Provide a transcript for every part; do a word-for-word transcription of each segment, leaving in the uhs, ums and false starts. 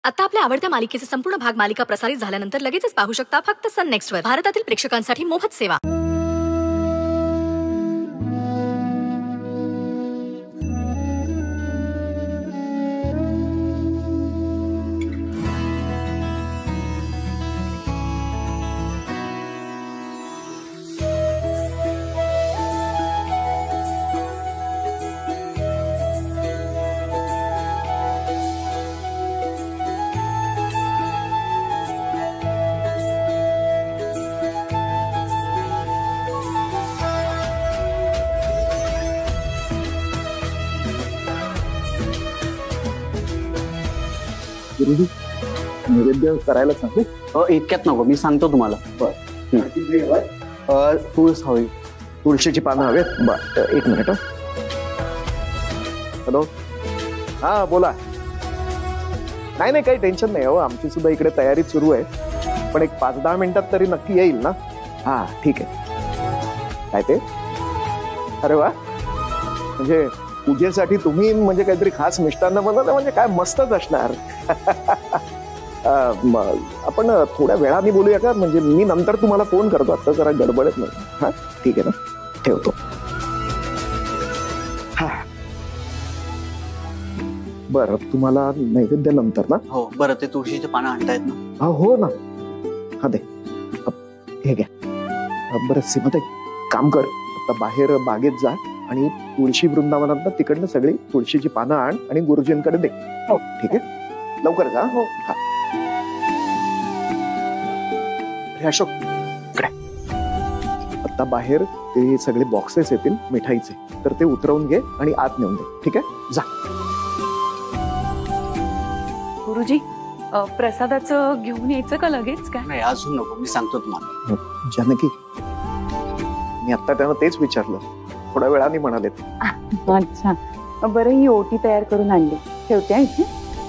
आता आपल्या आवडत्या मालिकेचे संपूर्ण भाग मालिका प्रसारित झाल्यानंतर लगेचच पाहू शकता फक्त सन नेक्स्ट वर. भारतातील प्रेक्षकांसाठी मोफत सेवा. नैवेद्य करायला सांगू? इतक्यात नको, मी सांगतो तुम्हाला. तुळस हवी, तुळशीची पानं हवेत. बर एक मिनिट. हॅलो, हा बोला. नाही नाही काही टेन्शन नाही हो, आमची सुद्धा इकडे तयारी सुरू आहे, पण एक पाच दहा मिनिटात तरी नक्की येईल ना? हा ठीक आहे. काय ते? अरे वा, म्हणजे पूजेसाठी तुम्ही म्हणजे काहीतरी खास मिष्टान्न बनवलं म्हणजे काय मस्तच असणार. आपण थोड्या वेळाने बोलूया का? म्हणजे मी नंतर तुम्हाला फोन करतो, आता जरा गडबडच नाही. हा ठीक आहे ना, ठेवतो. हा बरं, तुम्हाला नैवेद्य नंतर ना? हो बरं. ते तुळशीचे पानं आणतायत ना? हो ना. हा दे, हे घ्या. बरं सीमा, काम कर, आता बाहेर बागेत जा आणि तुळशी वृंदावनात तिकडनं सगळी तुळशीची पानं आण आणि गुरुजींकडे दे. हो ठीक आहे, लवकर जा. हो हा. अशोक इकडे. आता बाहेर ते सगळे बॉक्सेस येतील मिठाईचे, तर ते उतरवून घे आणि आत नेऊन दे. ठीक आहे, जा. गुरुजी, प्रसादाचं घेऊन यायचं का लगेच? काय नाही अजून नको, मी सांगतो तुम्हाला. जानकी, मी आता त्यांना तेच विचारलं, थोड्या वेळाने म्हणाले. अच्छा बरं, ही ओटी तयार करून आणली, ठेवते इथे.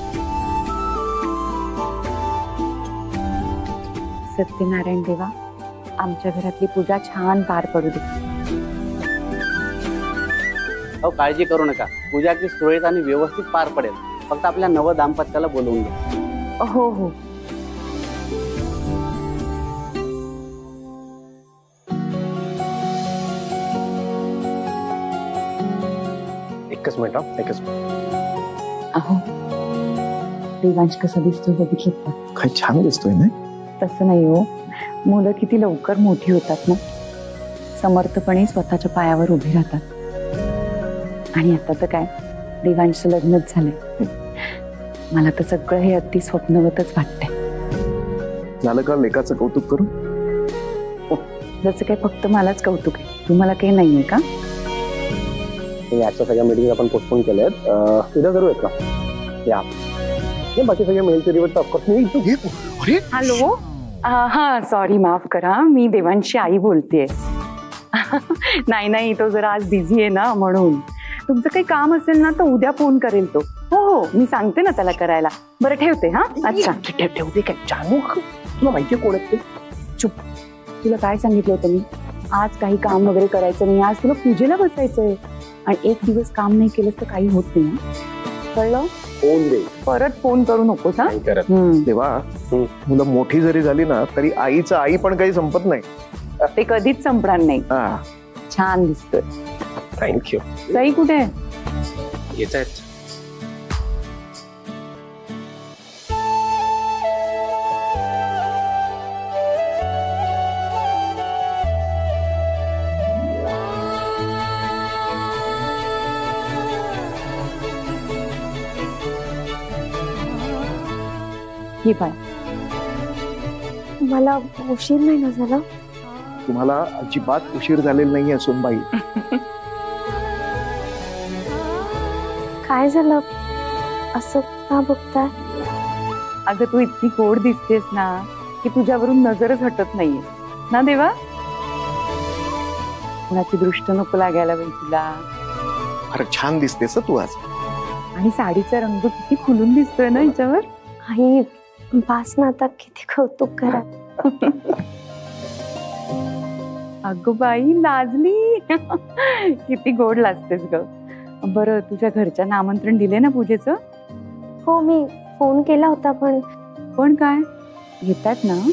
सत्यनारायण देवा, आमच्या घरातली पूजा छान पार पडू दे. हो काळजी करू नका, पूजा अगदी सुरळीत आणि व्यवस्थित पार पडेल. फक्त आपल्या नव दाम्पत्याला बोलवून घ्या. हो हो. एकच मिनिट, एकच मिनिट. अहो, देवांश कसा दिसतोय बघितलं का? काय छान दिसतोय ना? तसं नाही हो, मुलं किती लवकर मोठी होतात ना, समर्थपणे स्वतःच्या पायावर उभी राहतात. आणि आता तर काय, देवांशचं लग्नच झालंय. मला तर सगळं हे अगदी स्वप्नवतच वाटतंय. झालं का लेकाचं कौतुक करू? जसं काय फक्त मलाच कौतुक आहे, तुम्हाला काही नाहीये का? याच्या सगळ्या मीटिंग आपण पोस्टपोन केल्यात, उद्या करूयात का? या बाकी सगळ्या मेलचे रिवर्ट ऑफकोर्स मी इथं घेत. अरे हॅलो, हा सॉरी, माफ करा, मी देवांशी आई बोलतेय. नाही नाही, तो जरा आज बिझी आहे ना, म्हणून. तुमचं काही काम असेल ना तर उद्या फोन करेल तो. हो हो, मी सांगते ना त्याला करायला. बरं ठेवते. हा अच्छा, ठेवते काय? जानू, तुला माहितीये कोण आहे ते? चुप. तुला काय सांगितलं होतं मी? आज काही काम वगैरे करायचं नाही, आज तुला पूजेला बसायचंय. आणि एक दिवस काम नाही केलंस तर काही होत नाही, कळलं? फोन दे, परत फोन करू नकोस. हा देवा, मुलं मोठी जरी झाली ना तरी आईचं आई पण काही संपत नाही. ते कधीच संपणार नाही. छान दिसतोय. थँक्यू. सई कुठे आहे? येत आहेत. ही पाय. मला उशीर नाही ना झाला? तुम्हाला अजिबात उशीर झालेला नाहीये सोनबाई. काय झालं, असं का बघताय? अगं तू इतकी गोड दिसतेस ना की तुझ्यावरून नजरच हटत नाहीये ना देवा. कुणाची दृष्ट नको लागायला बाई तुला. फार छान दिसतेस तू आज. आणि साडीचा रंग किती खुलून दिसतोय ना हिच्यावर. आई बास ना, आता किती कौतुक करा. अगं बाई लाजली. किती गोड लाजतेस ग. बरं, तुझ्या घरच्यांना आमंत्रण दिले ना पूजेचं? हो, मी फोन केला होता पण पण काय येतात ना,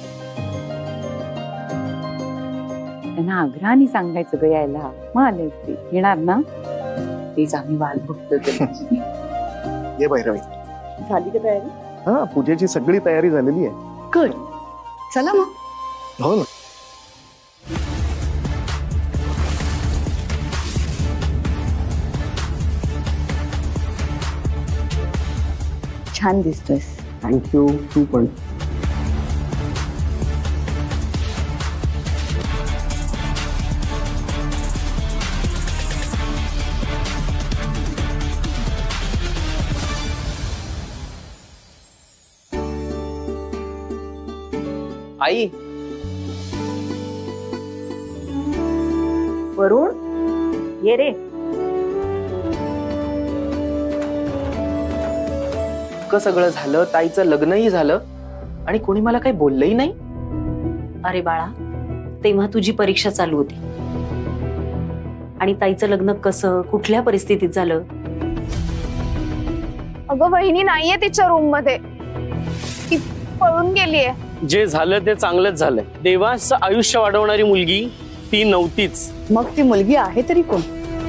त्यांना आग्रहाने सांगायचं ग यायला, मग आले असते. येणार ना, तेच आम्ही वाट बघतो त्यांची. ये भैरवी. झाली का तयारी? हा, पूजेची सगळी तयारी झालेली आहे. कर, चला मग. हो ना. छान दिसतोयस. थँक्यू. तू पण. आई, वरुण ये रे. इतकं सगळं झालं, ताईचं लग्नही झालं आणि कोणी मला काही बोललंही नाही. अरे बाळा, तेव्हा तुझी परीक्षा चालू होती आणि ताईचं लग्न कसं कुठल्या परिस्थितीत झालं? अगं वहिनी नाहीये तिच्या रूम मध्ये, ती पळून गेलीये. जे झालं ते चांगलंच झालंय. देवांचं आयुष्य वाढवणारी मुलगी ती नव्हतीच. मग ती मुलगी आहे तरी कोण?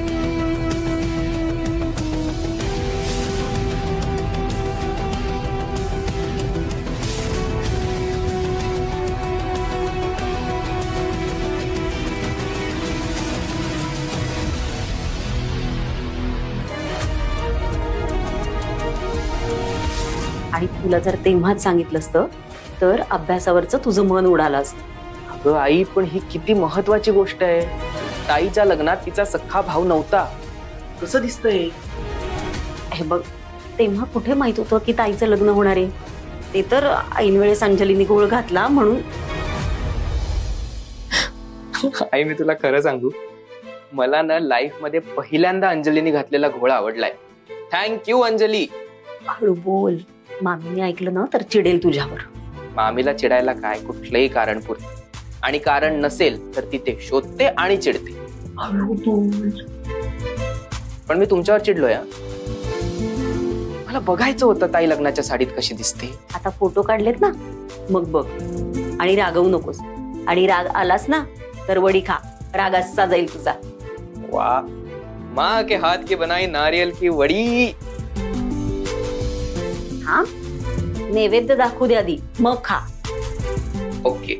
आणि तुला जर तेव्हाच सांगितलं असतं तर अभ्यासावरचं तुझं मन उडालं असतं. अगं आई, पण ही किती महत्वाची गोष्ट आहे. ताईच्या लग्नात तिचा सख्खा भाऊ नव्हता. कसं दिसतंय? हे बघ, तेव्हा कुठे माहित होतं की ताईचं लग्न होणार आहे? ते तर ऐनवेळेस अंजलीने गोळ घातला म्हणून. आई, मी तुला खरं सांगू, मला ना लाईफ मध्ये पहिल्यांदा अंजलीने घातलेला घोळ आवडलाय. थँक्यू अंजली. हळू बोल, मामीने ऐकलं ना तर चिडेल तुझ्यावर. मामीला चिडायला काय कुठलंही कारण पुरतं, आणि कारण नसेल तर ती ते शोधते आणि चिडते. पण मी तुमच्यावर चिडलोय. मला बघायचं होतं ताई लग्नाच्या साडीत कशी दिसते. आता फोटो काढलेत ना, मग बघ आणि रागवू नकोस. आणि राग आलास ना तर वडी खा, राग असा जाईल तुझा. वाह, माँ के हाथ की बनाई नारियल की वडी. हा, नैवेद्य दाखवू दे आधी, मग खा. ओके.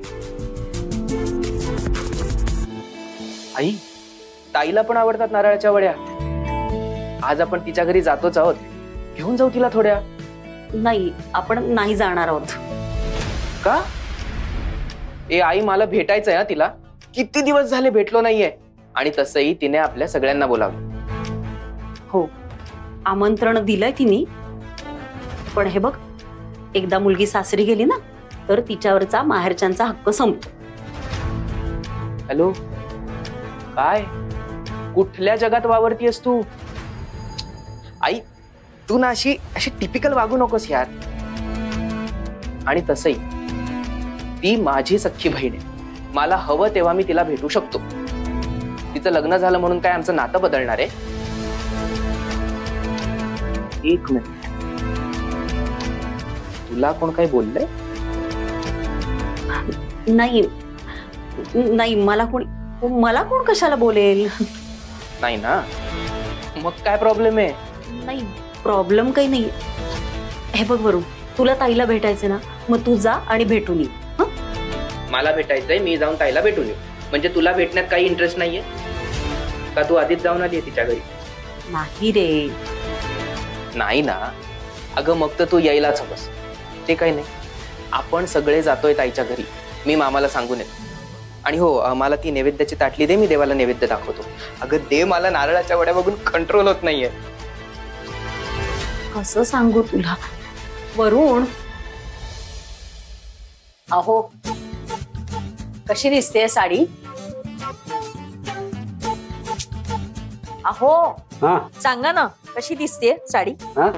आई, ताईला पण आवडतात नारळाच्या वड्या. आज आपण तिच्या घरी जातोच आहोत, घेऊन जाऊ तिला थोड्या. नाही, आपण नाही जाणार आहोत. का? ए आई, मला भेटायचंय हा तिला. किती दिवस झाले भेटलो नाहीये. आणि तसंही तिने आपल्या सगळ्यांना बोलावलं. हो, आमंत्रण दिलंय तिने. पण हे बघ, एकदा मुलगी सासरी गेली ना तर तिच्यावरचा माहेरच्यांचा हक्क संपतो. हॅलो, काय कुठल्या जगात वावरतीयस तू? आई, तू ना अशी अशी टिपिकल वागू नकोस यार. आणि तसंही ती माझी सख्खी बहीण आहे. मला हवं तेव्हा मी तिला भेटू शकतो. तिचं लग्न झालं म्हणून काय आमचं नातं बदलणार आहे? एक मिनिट, तुला कोण काही बोललंय? नाही नाही, मला कोणी मला कोण कशाला बोलेल? नाही ना, मग काय प्रॉब्लेम आहे? नाही, प्रॉब्लेम काही नाही. हे बघ वरुण, तुला ताईला भेटायचं ना, मग तू जा आणि भेटून ये. मला भेटायचंय, मी जाऊन ताईला भेटून येऊ. म्हणजे तुला भेटण्यात काही इंटरेस्ट नाहीये का? तू आधीच जाऊन आली तिच्या घरी? नाही रे. नाही ना? अगं मग तर तू यायलाच हवंस. ते काही नाही, आपण सगळे जातोय ताईच्या घरी. मी मामाला सांगून येतो. आणि हो, मला ती नैवेद्याची ताटली दे, मी देवाला नैवेद्य दाखवतो. अगं दे, मला नारळाच्या वड्या बघून कंट्रोल होत नाहीये. कसं सांगू तुला वरुण? अहो, कशी दिसते साडी? अहो, हा, सांगा ना, कशी दिसते साडी? हा?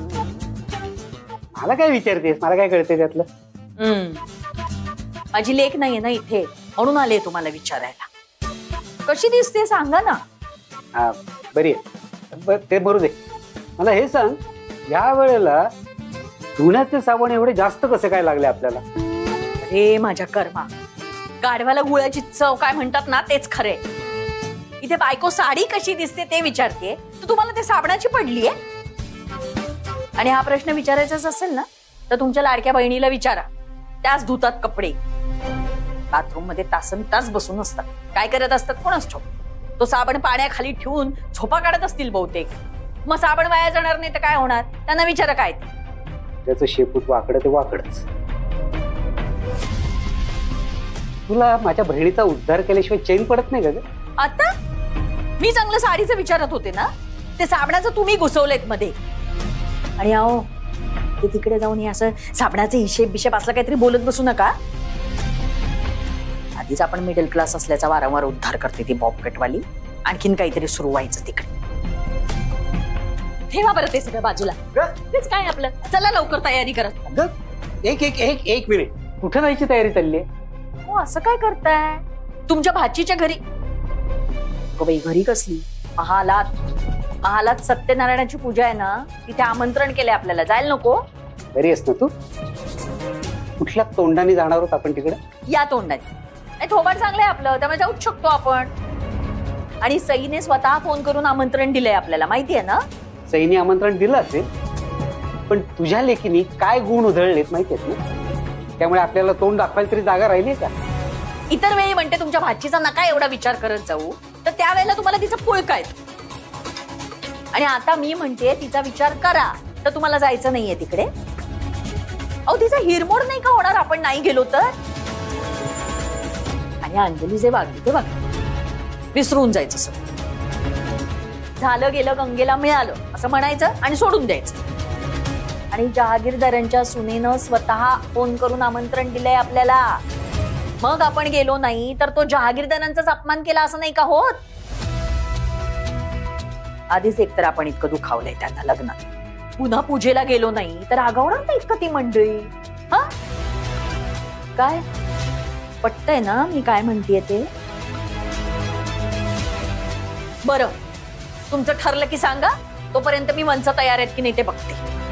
मला काय विचारतेस? मला काय कळते त्यातलं? हम्म, माझी लेक नाहीये ना इथे, म्हणून आले तुम्हाला विचारायला. कशी दिसते सांगा ना. हा, बरी आहे. बर, ते बरू दे. मला हे सांग, या वेळेला धुण्याचे साबण एवढे जास्त कसे काय लागले आपल्याला? अरे माझ्या कर्मा, गाढवाला गुळाची चव काय म्हणतात ना तेच खरे. इथे बायको साडी कशी दिसते ते विचारते, तर तुम्हाला ते साबणाची पडलीये. आणि हा प्रश्न विचारायचाच असेल ना तर तुमच्या लाडक्या बहिणीला विचारा, त्याच धुतात कपडे. बाथरूम मध्ये तासन तास बसून असतात, काय करत असतात कोणाच ठाऊक. तो साबण पाण्याखाली ठेवून झोपा काढत असतील बहुतेक. मग साबण वाया जाणार नाही तर काय होणार, त्यांना विचारा काय ते. त्याचं शेपूट वाकडं ते वाकडच. तुला माझ्या बहिणीचा उद्धार केल्याशिवाय चैन पडत नाही का ग? आता मी चांगलं साडीचं विचारत होते ना, ते साबणाचं तुम्ही घुसवलेत मध्ये. आणि अहो ते तिकडे जाऊन हे असं साबणाचे हिशेब बिशेब असला काहीतरी बोलत बसू नका. आधीच आपण मिडल क्लास असल्याचा वारंवार उद्धार करते ती बॉबकटवाली. आणखीन काहीतरी सुरू व्हायचं तिकडे. ठेवा बरं ते सगळं बाजूला. तेच काय आपलं, चला लवकर तयारी करत. एक एक एक एक मिनिट, कुठे जायची तयारी चालली आहे? हो असं काय करताय? तुमच्या भाचीच्या घरी. बाई घरी कसली, महालात महालात सत्यनारायणाची पूजा आहे ना, तिथे आमंत्रण केलंय आपल्याला, जायला नको? घरी आहेस ना तू? कुठल्या तोंडाने जाणार आहोत आपण तिकडे? या तोंडाने. नाही थोबाड चांगलंय आपलं, त्यामुळे जाऊच शकतो आपण. आणि सईने स्वतः फोन करून आमंत्रण दिलंय आपल्याला, माहितीये ना? सईने आमंत्रण दिलं असेल, पण तुझ्या लेकीने काय गुण उधळलेत माहितीयेत ना, त्यामुळे आपल्याला तोंड दाखवायला तरी जागा राहिली का? इतर वेळी म्हणते तुमच्या भाचीचा नका एवढा विचार करत जाऊ, तर त्यावेळेला तुम्हाला तिचं पुळका येतो. आणि आता मी म्हणते तिचा विचार करा, तर तुम्हाला जायचं नाहीये तिकडे. अहो तिचा हिरमोड नाही का होणार आपण नाही गेलो तर? आणि अंजली जे वागली ते वागली, विसरून जायचं सर. झालं गेलं गंगेला मिळालं असं म्हणायचं आणि सोडून द्यायचं. आणि जहागीरदारांच्या सुनेनं स्वतः फोन करून आमंत्रण दिलंय आपल्याला. मग आपण गेलो नाही तर तो जहागीरदारांचाच अपमान केला असं नाही का होत? आधीच एकतर आपण इतकं दुखावलंय त्यांना लग्नात, पुन्हा पूजेला गेलो नाही तर आगावणार नाही इतकं ती मंडळी. हा काय पटतंय ना मी काय म्हणतेय ते? बरं तुमचं ठरलं की सांगा, तोपर्यंत मी मंच तयार आहेत की नाही ते बघते.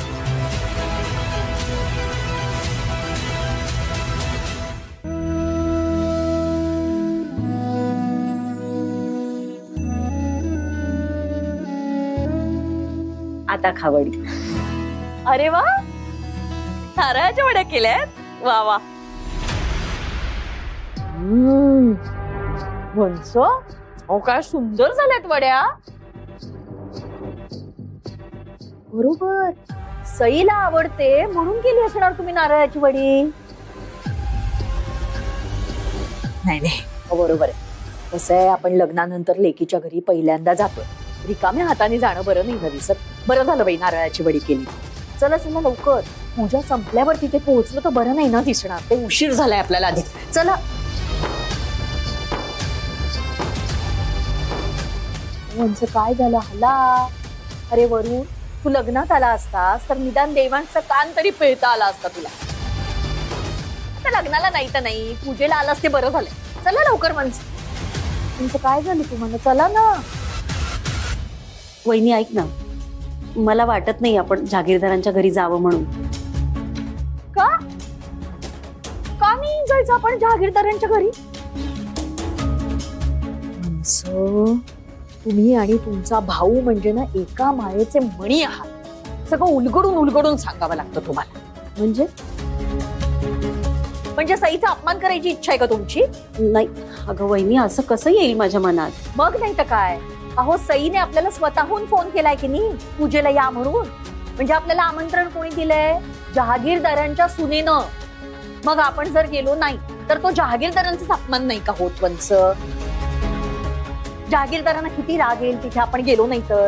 आता खावडी. अरे वा, नारळाच्या वड्या केल्यात, वा वा. म्हणसो हो काय सुंदर झाल्यात वड्या. बरोबर, सईला आवडते म्हणून केली असणार तुम्ही नारळाची वडी. नाही नाही बरोबर आहे. कसं आहे, आपण लग्नानंतर लेकीच्या घरी पहिल्यांदा जातोय, रिकाम्या हाताने जाणं बरं नाही घरी. सर बरं झालं बाई नारळाची वडी केली. चला चला लवकर, पूजा संपल्यावर तिथे पोहोचलो तर बरं नाही ना दिसणार, ते उशीर झालाय आपल्याला आधी. चला. म्हणजे काय झालं हला? अरे वरून तू लग्नात आला असतास तर निदान देवांचा कान तरी पिळता आला असता तुला. आता लग्नाला नाही तर नाही, पूजेला आलास ते बरं झालंय. चला लवकर माणसं. तुमचं काय झालं तुम्हाला? चला ना. वहिनी ऐक ना, मला वाटत नाही आपण जहागीरदारांच्या घरी जावं म्हणून. का का नाही जायचं आपण जहागीरदारांच्या घरी? तुम्ही आणि तुमचा भाऊ म्हणजे ना एका मायेचे मणी आहात. सगळं उलगडून उलगडून सांगावं लागतं तुम्हाला. म्हणजे म्हणजे सईचा अपमान करायची इच्छा आहे का तुमची? नाही अगं वहिनी, असं कसं येईल माझ्या मनात? मग नाही तर काय. अहो सईने आपल्याला स्वतःहून फोन केलाय की नाही पूजेला या म्हणून. म्हणजे आपल्याला आमंत्रण कोणी दिलंय? जहागीरदारांच्या सुनेनं. मग आपण जर गेलो नाही तर तो जहागीरदारांचाच अपमान नाही का होत? वंच जहागीरदारांना किती राग येईल तिथे आपण गेलो नाही तर.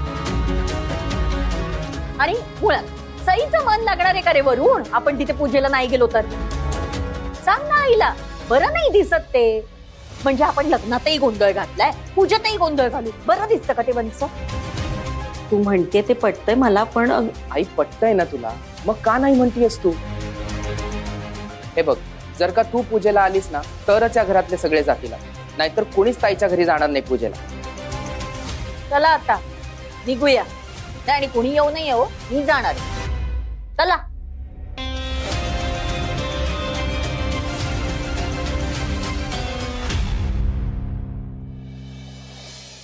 आणि मुळात सईचं मन लागणार आहे का रे वरून आपण तिथे पूजेला नाही गेलो तर? सांग ना आईला, बरं नाही दिसत ते. म्हणजे आपण लग्नातही गोंधळ घातलाय, पूजेतही गोंधळ घालू, बरं दिसतं का ते वंच? तू म्हणते ते पटतंय मला, पण आई पटतंय ना तुला, मग का नाही म्हणतीयस तू? हे बघ, जर का तू पूजेला आलीस ना तरच या घरातले सगळे जातील, नाहीतर कोणीच ताईच्या घरी जाणार नाही पूजेला. चला आता निघूया. नाही आणि कोणी येऊ नाही येऊ, मी जाणार. चला.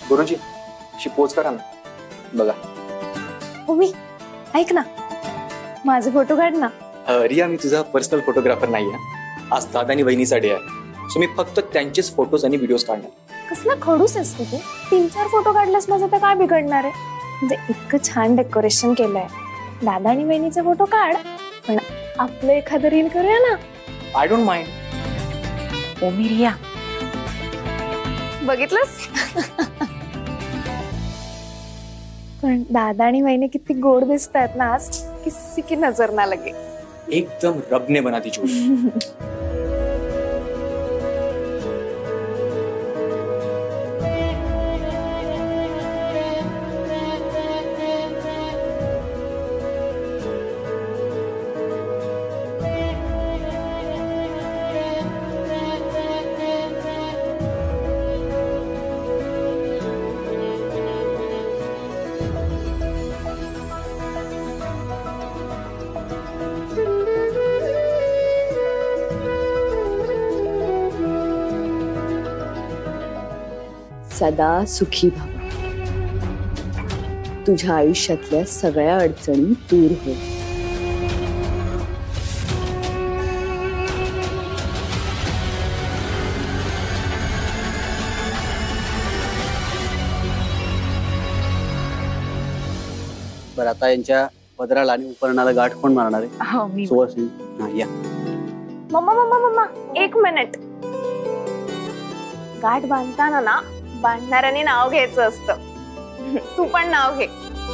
गुरुजी अशी पोच करा ना, बघा. उमी ऐक ना, माझे फोटो काढ ना. अ, रिया मी तुझा पर्सनल फोटोग्राफर नाही आहे. आज दादा आणि बहिणीचा डे आहे, सो मी फक्त त्यांचेच फोटोज आणि व्हिडिओज काढणार. कसला खडूस आहेस तू? तीन चार फोटो काढल्यास माझं तर काय बिघडणार आहे? म्हणजे इतकं छान डेकोरेशन केलंय. दादा आणि बहिणीचे फोटो काढ, पण आपलं एखादं रील करूया ना. I don't mind. Omi Riya, बघितलंस? पण दादा आणि बहिणी किती गोड दिसत आहेत ना आज, किसी की नजर ना लगे. एकदम रबने बना ती जोड़ी. सदा सुखी भव. तुझ्या आयुष्यातल्या सगळ्या अडचणी दूर हो. बरं, आता यांच्या पदराला आणि उपरणाला गाठ कोण मारणार आहे? हो मी. सुवासिनी. हा, या. मम्मा मम्मा मम्मा एक मिनिट. गाठ बांधताना ना बांधणाऱ्याने नाव घ्यायचं असतं. तू पण नाव घे.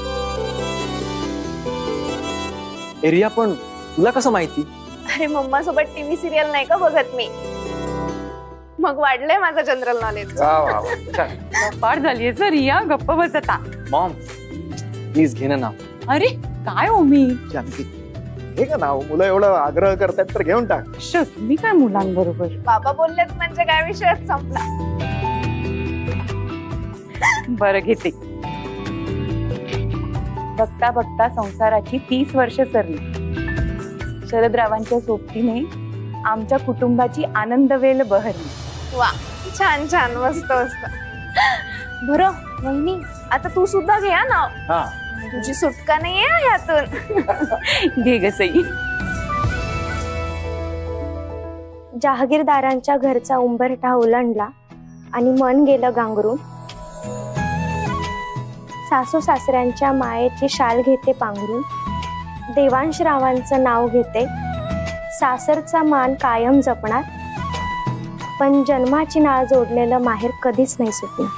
रिया पण तुला कसं माहिती? अरे मम्मा सोबत टीव्ही सिरियल नाही का बघत मी, मग वाढलंय माझं जनरल नॉलेज. पाठ झालीये सर रिया, गप्प बस आता. मॉम प्लीज घे ना नाव. अरे काय ओमी, जानकी हे का नाव? मुलं एवढं आग्रह करतात तर घेऊन टाक. शत मी काय मुलांबरोबर. बाबा बोललेत म्हणजे काय विषयच संपला. बरं घेते. बघता बघता संसाराची तीस वर्ष सरली. शरदरावांच्या सोबतीने आमच्या कुटुंबाची आनंदवेल बहरली. वा, छान छान, मस्त मस्त. बरं वहिनी, आता तू सुद्धा घे हा नाव. हा, तुझी सुटका नाहीये यातून. घे ग सई. जहागीरदारांच्या घरचा उंबरठा ओलांडला आणि मन गेलं गांगरून. सासू सासऱ्यांच्या मायेची शाल घेते पांघरून. देवांश रावांचं नाव घेते, सासरचा मान कायम जपणार. पण जन्माची नाळ जोडलेलं माहेर कधीच नाही सुटणार.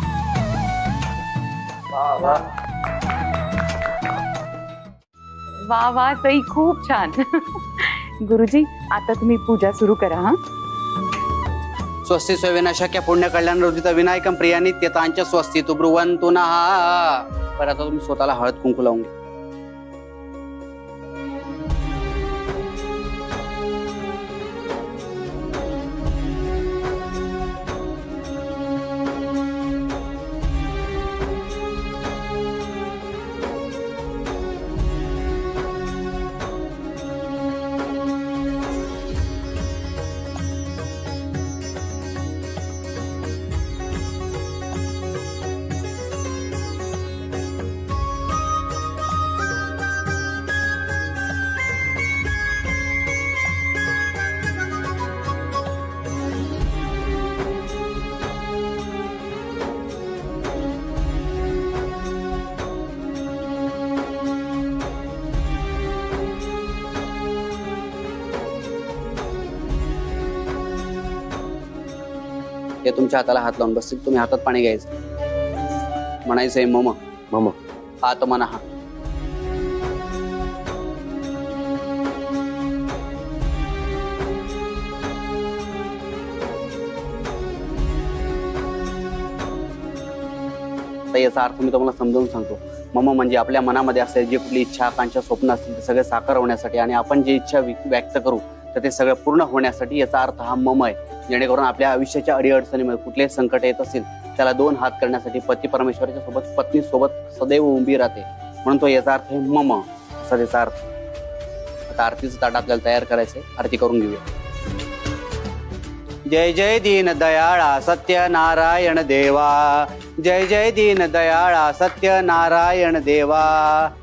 वा वा सई, खूप छान. गुरुजी आता तुम्ही पूजा सुरू करा. हा, स्वस्ति स्विनाशक्य पुण्य कल्याण रोजित विनायकम प्रियानी त्यतांच्या स्वस्ति तु ब्रुवंतु नः. बरं, आता तुम्ही स्वतःला हळद कुंकू लावून घ्या. ते तुमच्या हाताला हात लावून बसतील. तुम्ही हातात पाणी घ्यायचं, म्हणायचंय मम मम. हात म्हणा हा. याचा अर्थ मी तुम्हाला समजावून सांगतो. मम म्हणजे आपल्या मनामध्ये असलेली जी कुठली इच्छा, आकांक्षा, स्वप्न असतील ते सगळे साकार होण्यासाठी आणि आपण जे इच्छा व्यक्त करू तर ते सगळं पूर्ण होण्यासाठी याचा अर्थ हा मम आहे. जेणेकरून आपल्या आयुष्याच्या अडीअडचणीमध्ये कुठलेही संकट येत असेल त्याला दोन हात करण्यासाठी पती परमेश्वराच्या सोबत पत्नी सोबत सदैव उभी राहते, म्हणून तो याचा अर्थ आहे मम असा त्याचा अर्थ. आता आरतीचं ताट आपल्याला तयार करायचंय, आरती करून घेऊया. जय जय दीन दयाळा सत्य नारायण देवा, जय जय दीन दयाळा सत्य नारायण देवा